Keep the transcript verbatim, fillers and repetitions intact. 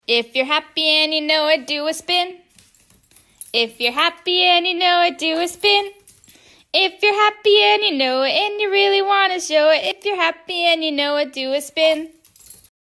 If you're happy and you know it, do a spin. If you're happy and you know it, do a spin. If you're happy and you know it and you really want to show it, if you're happy and you know it, do a spin.